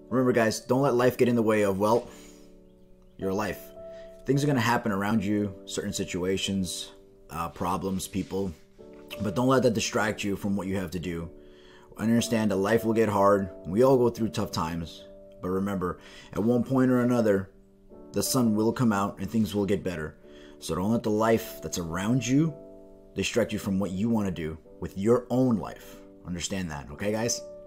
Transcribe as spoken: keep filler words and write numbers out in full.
Remember, guys, don't let life get in the way of, well, your life. Things are going to happen around you, certain situations, uh, problems, people, but don't let that distract you from what you have to do. Understand that life will get hard. We all go through tough times, but remember, at one point or another, the sun will come out and things will get better. So don't let the life that's around you distract you from what you want to do with your own life. Understand that, okay, guys?